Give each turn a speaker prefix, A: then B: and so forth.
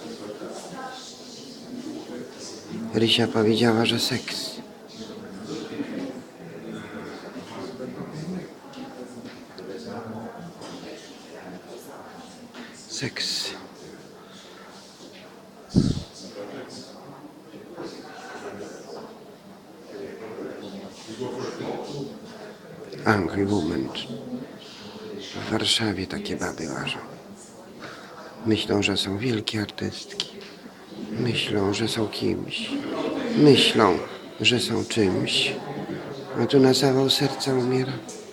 A: Rysia powiedziała, że seks. Seks. Angry Woman. W Warszawie takie baby łażą. Myślą, że są wielkie artystki. Myślą, że są kimś. Myślą, że są czymś. A tu na zawał serca umiera.